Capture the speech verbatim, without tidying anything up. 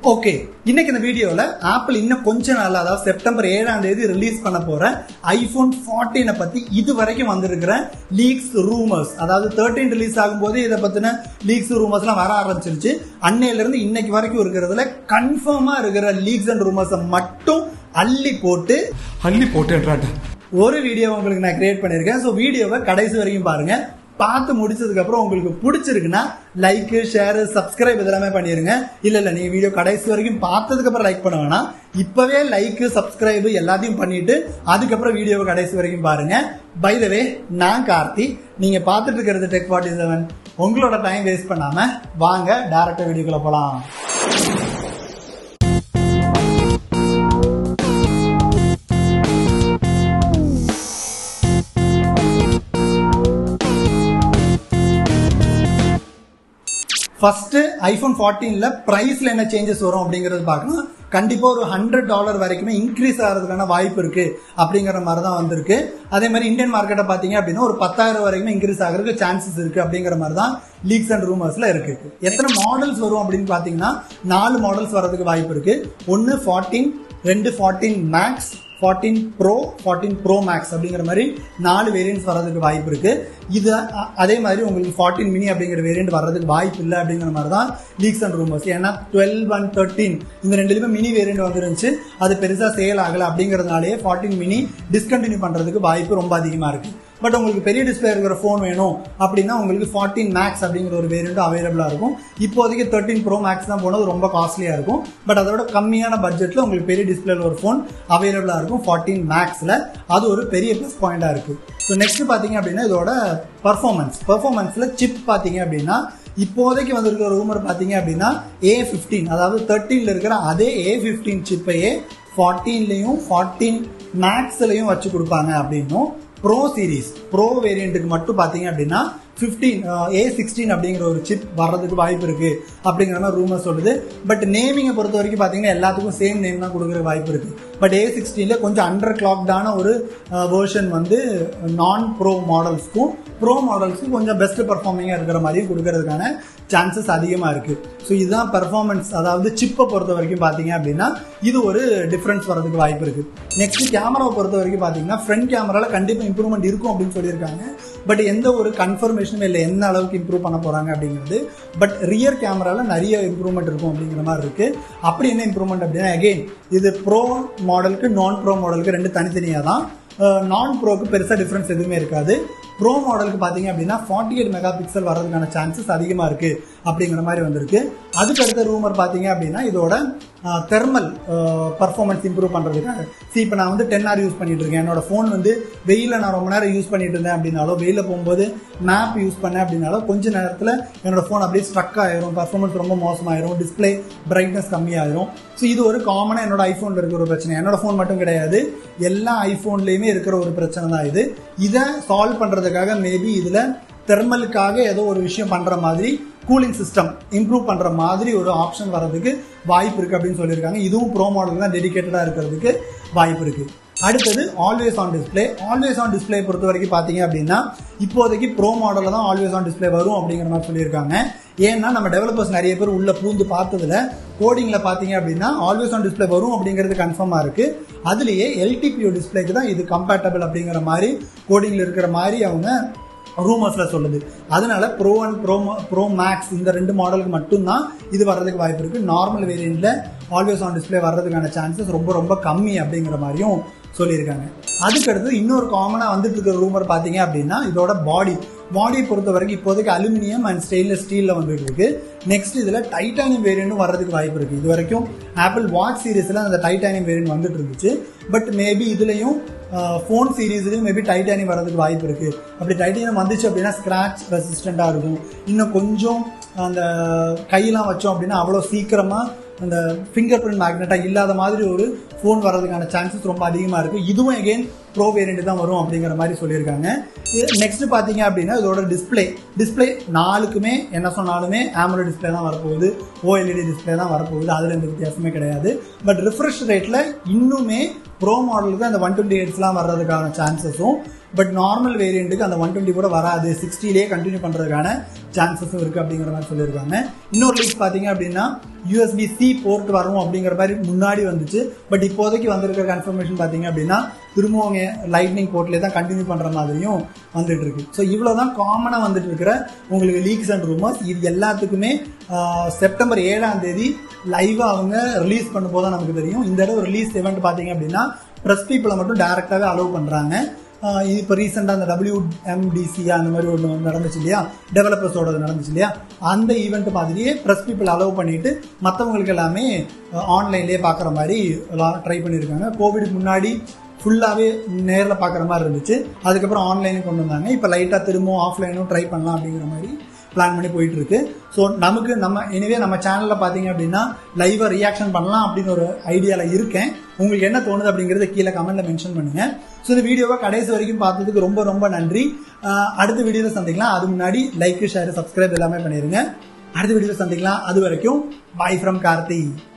Okay, இன்னைக்கு இந்த வீடியோல ஆப்பிள் இன்னும் கொஞ்ச நாள், அதாவது செப்டம்பர் ஏழாம் தேதி ரிலீஸ் பண்ண போற ஐபோன் பதினான்கு பத்தி இது வரைக்கும் வந்திருக்கிற லீக்ஸ் ரூமர்ஸ், அதாவது தேர்ட்டீன் ரிலீஸ் ஆகும்போது இதை பத்தின லீக்ஸ் ரூமர்ஸ் எல்லாம் வர ஆரம்பிச்சிருச்சு. அன்னையில இருந்து இன்னைக்கு வரைக்கும் இருக்கிறதுல கன்ஃபார்மா இருக்கிற லீக்ஸ் அண்ட் ரூமர்ஸ் மட்டும் அள்ளி போட்டு அள்ளி போட்டு ஒரு வீடியோ உங்களுக்கு நான் கிரியேட் பண்ணிருக்கேன். ஸோ வீடியோவை கடைசி வரைக்கும் பாருங்க. பார்த்து முடிச்சதுக்கு அப்புறம் உங்களுக்கு பிடிச்சிருக்குன்னா லைக், ஷேர், சப்ஸ்கிரைப் இதெல்லாமே பண்ணிருங்க. இல்ல இல்ல நீங்க வீடியோ கடைசி வரைக்கும் பார்த்ததுக்கு அப்புறம் லைக் பண்ண வேணாம், இப்பவே லைக், சப்ஸ்கிரைப் எல்லாத்தையும் பண்ணிட்டு அதுக்கப்புறம் வீடியோவை கடைசி வரைக்கும் பாருங்க. பை த வே, நான் கார்த்தி, நீங்க பார்த்துட்டு இருக்கிறது டெக் ஃபார்ட்டி செவன். உங்களோட டைம் வேஸ்ட் பண்ணாம வாங்க டைரக்டா வீடியோக்குள்ள போலாம். ஃபர்ஸ்ட் ஐபோன் பதினான்குல பிரைஸ்ல என்ன சேஞ்சஸ் வரும் அப்படிங்கறது பார்க்கலாம். கண்டிப்பா ஒரு ஹண்ட்ரட் டாலர் வரைக்குமே இன்க்ரீஸ் ஆகிறதுக்கான வாய்ப்பு இருக்கு அப்படிங்கிற மாதிரி தான் வந்திருக்கு. அதே மாதிரி இந்தியன் மார்க்கெட்டை பாத்தீங்க அப்படின்னா ஒரு பத்தாயிரம் வரைக்குமே இன்க்ரீஸ் ஆகிறதுக்கு சான்சஸ் இருக்கு அப்படிங்கிற மாதிரி தான் லீக்ஸ் அண்ட் ரூமர்ஸ்ல இருக்கு. எத்தனை மாடல்ஸ் வரும் அப்படின்னு பாத்தீங்கன்னா நாலு மாடல்ஸ் வரதுக்கு வாய்ப்பு இருக்கு. ஒன்னு பதினான்கு, ரெண்டு பதினான்கு மேக்ஸ், பதினான்கு ப்ரோ, பதினான்கு ப்ரோ மேக்ஸ் அப்படிங்கிற மாதிரி நாலு வேரியன்ட்ஸ் வர்றதுக்கு வாய்ப்பு இருக்கு. இது அதே மாதிரி உங்களுக்கு பதினான்கு மினி அப்படிங்கிற வேரியன்ட் வர்றதுக்கு வாய்ப்பு இல்லை அப்படிங்கிற மாதிரி தான் லீக்ஸ் அண்ட் ரூமர்ஸ். ஏன்னா டுவெல் அண்ட் தேர்ட்டீன் இந்த ரெண்டுலயுமே மினி வேரியன்ட் வந்துருந்துச்சு, அது பெருசா சேல் ஆகல அப்படிங்கறதுனாலேயே பதினான்கு மினி டிஸ்கண்டினியூ பண்றதுக்கு வாய்ப்பு ரொம்ப அதிகமா இருக்கு. பட் உங்களுக்கு பெரிய டிஸ்பிளே இருக்கிற போன் வேணும் அப்படின்னா உங்களுக்கு பதினான்கு மேக்ஸ் அப்படிங்கிற ஒரு வேரியன்ட் அவைலபிளா இருக்கும். இப்போதைக்கு தேர்ட்டீன் ப்ரோ மேக்ஸ் தான் போனது ரொம்ப காஸ்ட்லியா இருக்கும். பட் அதோட கம்மியான பட்ஜெட்ல உங்களுக்கு பெரிய டிஸ்பிளேல ஒரு போன் அவைலபிளா இருக்கும் பதினான்கு மேக்ஸ்ல. அது ஒரு பெரிய பிளஸ் பாயிண்டா இருக்கு. ஸோ நெக்ஸ்ட் பாத்தீங்க அப்படின்னா இதோட பர்ஃபார்மன்ஸ் பர்ஃபார்மன்ஸ்ல சிப் பாத்தீங்க அப்படின்னா இப்போதைக்கு வந்திருக்கிற ரூமர் பாத்தீங்க அப்படின்னா ஏ பிப்டீன், அதாவது தேர்ட்டீன்ல இருக்கிற அதே ஏ பிப்டீன் சிப்பையே பதினான்குலயும் பதினான்கு மேக்ஸ்லயும் வச்சு கொடுப்பாங்க அப்படின்னும், ப்ரோ சீரீஸ் ப்ரோ வேரியண்ட்டுக்கு மட்டும் பாத்தீங்க அப்படின்னா பிப்டீன் ஏ சிக்ஸ்டீன் அப்படிங்கிற ஒரு சிப் வர்றதுக்கு வாய்ப்பு இருக்கு அப்படிங்கிற மாதிரி ரூமர் சொல்லுது. பட் நேமிங்கை பொறுத்த வரைக்கும் பாத்தீங்கன்னா எல்லாத்துக்கும் சேம் நேம் தான் கொடுக்குற வாய்ப்பு இருக்கு. பட் ஏ சிக்ஸ்டீன்ல கொஞ்சம் அண்டர் கிளாக்டான ஒரு வெர்ஷன் வந்து நான் ப்ரோ மாடல்ஸ்க்கும் ப்ரோ மாடல்ஸ்க்கும் கொஞ்சம் பெஸ்ட் பர்ஃபார்மிங்கா இருக்கிற மாதிரியும் கொடுக்கறதுக்கான சான்சஸ் அதிகமா இருக்கு. ஸோ இதுதான் பெர்ஃபார்மன்ஸ், அதாவது சிப்பை பொறுத்த வரைக்கும் பாத்தீங்க அப்படின்னா இது ஒரு டிஃபரன்ஸ் வரதுக்கு வாய்ப்பு இருக்கு. நெக்ஸ்ட் கேமராவை பொறுத்த வரைக்கும் பாத்தீங்கன்னா ஃப்ரண்ட் கேமரால கண்டிப்பா இம்ப்ரூவ்மெண்ட் இருக்கும் அப்படின்னு சொல்லியிருக்காங்க. பட் எந்த ஒரு கன்ஃபர்மேஷனும் இல்லை என்ன அளவுக்கு இம்ப்ரூவ் பண்ண போறாங்க அப்படிங்கிறது. பட் ரியர் கேமரால நிறைய இம்ப்ரூவ்மெண்ட் இருக்கும் அப்படிங்கிற மாதிரி இருக்கு. அப்படி என்ன இம்ப்ரூவ்மெண்ட் அப்படின்னா, அகெயின் இது ப்ரோ மாடலுக்கு நான் ப்ரோ மாடலுக்கு ரெண்டு தனித்தனியா தான். நான் ப்ரோக்கு பெருசா டிஃபரன்ஸ் எதுவுமே இருக்காது. ப்ரோ மாடலுக்கு பாத்தீங்க அப்படின்னா ஃபார்ட்டி எயிட் மெகா பிக்சல் வரதுக்கான சான்சஸ் அதிகமா இருக்கு அப்படிங்கிற மாதிரி வந்திருக்கு. அதுக்கு அடுத்த ரூமர் பாத்தீங்க அப்படின்னா இதோட தெர்மல் பர்ஃபார்மன்ஸ் இம்ப்ரூவ் பண்றதுக்காக. சி இப்போ நான் வந்து டென் ஆர் யூஸ் பண்ணிட்டு இருக்கேன், என்னோட போன் வந்து வெயில நான் ரொம்ப நேரம் யூஸ் பண்ணிட்டு இருந்தேன் அப்படின்னாலோ, வெயில போகும்போது மேப் யூஸ் பண்ணேன் அப்படின்னாலோ கொஞ்ச நேரத்துல என்னோட போன் அப்படியே ஸ்ட்ரக் ஆயிரும், பர்ஃபார்மன்ஸ் ரொம்ப மோசமாயிரும், டிஸ்பிளே பிரைட்னஸ் கம்மியாயிரும். ஸோ இது ஒரு காமனா என்னோட ஐபோன்ல இருக்கிற ஒரு பிரச்சனை. என்னோட போன் மட்டும் கிடையாது, எல்லா ஐபோன்லயுமே இருக்கிற ஒரு பிரச்சனை தான் இது. இதை சால்வ் பண்றதுக்காக மேபி இதுல தெர்மலுக்காக ஏதோ ஒரு விஷயம் பண்ற மாதிரி, கூலிங் சிஸ்டம் இம்ப்ரூவ் பண்ற மாதிரி ஒரு ஆப்ஷன் வரதுக்கு வாய்ப்பு இருக்கு அப்படின்னு சொல்லியிருக்காங்க. இதுவும் ப்ரோ மாடல் தான் டெடிகேட்டடா இருக்கிறதுக்கு வாய்ப்பு இருக்கு. அடுத்தது always on display. Always on display பொறுத்த வரைக்கும் பாத்தீங்க அப்படின்னா இப்போதைக்கு ப்ரோ மாடல்ல தான் ஆல்வேஸ் ஆன் டிஸ்பிளே வரும் அப்படிங்கிற மாதிரி சொல்லியிருக்காங்க. ஏன்னா நம்ம டெவலப்பர்ஸ் நிறைய பேர் உள்ள பூந்து பார்த்ததுல கோடிங்ல பாத்தீங்க அப்படின்னா ஆல்வேஸ் ஆன் டிஸ்பிளே வரும் அப்படிங்கிறது கன்ஃபார்மா இருக்கு. அதுலயே எல்டிபிஓ டிஸ்பிளேக்கு தான் இது கம்பேட்டபிள் அப்படிங்கிற மாதிரி கோடிங்ல இருக்கிற மாதிரி அவங்க ரூமர்ஸ்ல சொல்லுது. அதனால pro and pro pro max இந்த ரெண்டு மாடலுக்கு மட்டும்தான் இது வர்றதுக்கு வாய்ப்பு இருக்கு. நார்மல் வேரியன்ட்ல ஆல்வேஸ் ஆன் டிஸ்பிளே வர்றதுக்கான சான்சஸ் ரொம்ப ரொம்ப கம்மி அப்படிங்கிற மாதிரியும் சொல்லியிருக்காங்க. அதுக்கு அடுத்து இன்னொரு காமனா வந்துட்டு இருக்கிற ரூமர் பாத்தீங்க அப்படின்னா இதோட பாடி பாடியை பொறுத்த வரைக்கும் இப்போதைக்கு அலுமினியம் அண்ட் ஸ்டெயின்லெஸ் ஸ்டீல்ல வந்துட்டு இருக்கு. நெக்ஸ்ட் இதுல டைட்டானியம் வேரியன்ட் வர்றதுக்கு வாய்ப்பு இருக்கு. இது வரைக்கும் ஆப்பிள் வாட்ச் சீரீஸ்ல அந்த டைட்டானியம் வேரியன்ட் வந்துட்டு இருந்துச்சு. பட் மேபி இதுலயும் போன் சீரீஸ்லயும் மேபி டைட்டானியம் வர்றதுக்கு வாய்ப்பு இருக்கு. அப்படி டைட்டானியம் வந்துச்சு அப்படின்னா ஸ்கிராச் ரெசிஸ்டண்டா இருக்கும். இன்னும் கொஞ்சம் அந்த கையெல்லாம் வச்சோம் அப்படின்னா அவ்வளவு சீக்கிரமா அந்த ஃபிங்கர் பிரிண்ட் மேக்னெட்டா இல்லாத மாதிரி ஒரு போன் வர்றதுக்கான சான்சஸ் ரொம்ப அதிகமா இருக்கு. இதுவும் அகைன் ப்ரோ வேரியன்ட் தான் வரும் அப்படிங்கிற மாதிரி சொல்லியிருக்காங்க. நெக்ஸ்ட் பாத்தீங்க அப்படின்னா இதோட டிஸ்பிளே டிஸ்பிளே நாலுக்குமே என்ன சொன்னாலுமே ஆமோலெட் டிஸ்பிளே தான் வரப்போகுது, ஓஎல்இடி டிஸ்பிளே தான் வரப்போகுது, அதுல எந்த வித்தியாசமே கிடையாது. பட் ரிஃப்ரெஷ் ரேட்ல இன்னுமே ப்ரோ மாடலுக்கு அந்த ஒன் டுவெண்ட்டி எயிட்ஸ்லாம் வர்றதுக்கான சான்சஸும் பட் நார்மல் வேரியண்ட்டுக்கு அந்த ஒன் டுவெண்ட்டி கூட வராது, சிக்ஸ்டிலேயே கண்டினியூ பண்ணுறதுக்கான சான்சஸும் இருக்குது அப்படிங்கிற மாதிரி சொல்லியிருக்காங்க. இன்னொரு லீக் பார்த்தீங்க அப்படின்னா யூஎஸ்பி சி போர்ட் வரும் அப்படிங்கிற மாதிரி முன்னாடி வந்துச்சு. பட் இப்போதைக்கு வந்திருக்கிற கன்ஃபர்மேஷன் பார்த்தீங்க அப்படின்னா திரும்பவும் அவங்க லைட்னிங் போர்ட்லேயே தான் கண்டினியூ பண்ணுற மாதிரியும் வந்துட்டு இருக்கு. ஸோ இவ்வளோ தான் காமனாக வந்துட்டு இருக்கிற உங்களுக்கு லீக்ஸ் அண்ட் ரூமர்ஸ். இது எல்லாத்துக்குமே செப்டம்பர் ஏழாம் தேதி லைவாக அவங்க ரிலீஸ் பண்ணும்போது தான் நமக்கு தெரியும். இந்த தடவை ரிலீஸ் ஈவெண்ட் பார்த்தீங்க அப்படின்னா ப்ரெஸ் பீப்புளை மட்டும் டேரெக்டாகவே அலோவ் பண்ணுறாங்க. இது இப்போ ரீசெண்டாக அந்த டபிள்யூ எம் டி சி அந்த மாதிரி ஒன்று நடந்துச்சு இல்லையா, டெவலப்பர்ஸோட நடந்துச்சு இல்லையா, அந்த ஈவெண்ட் மாதிரியே ப்ரெஸ் பீப்புள் அலோவ் பண்ணிட்டு மற்றவங்களுக்கு எல்லாமே ஆன்லைன்லேயே பார்க்குற மாதிரி ட்ரை பண்ணியிருக்காங்க. கோவிடுக்கு முன்னாடி ஃபுல்லாகவே நேரில் பார்க்குற மாதிரி இருந்துச்சு, அதுக்கப்புறம் ஆன்லைனும் கொண்டு வந்தாங்க. இப்போ லைட்டாக திரும்பவும் ஆஃப்லைனும் ட்ரை பண்ணலாம் அப்படிங்கிற மாதிரி பிளான் பண்ணி போயிட்டு இருக்கு. ஸோ நமக்கு நம்ம எனிவே நம்ம சேனலில் பார்த்தீங்க அப்படின்னா லைவாக ரியாக்ஷன் பண்ணலாம் அப்படின்னு ஒரு ஐடியாவில் இருக்கேன். உங்களுக்கு என்ன தோணுது அப்படிங்கிறத கீழே கமெண்ட்ல மென்ஷன் பண்ணுங்க. ஸோ இந்த வீடியோவை கடைசி வரைக்கும் பார்த்ததுக்கு ரொம்ப ரொம்ப நன்றி. அடுத்த வீடியோவில் சந்திக்கலாம். அது முன்னாடி லைக், ஷேர், சப்ஸ்கிரைப் எல்லாமே பண்ணிடுங்க. அடுத்த வீடியோவில் சந்திக்கலாம். அது வரைக்கும் பை ஃப்ரம் கார்த்தி.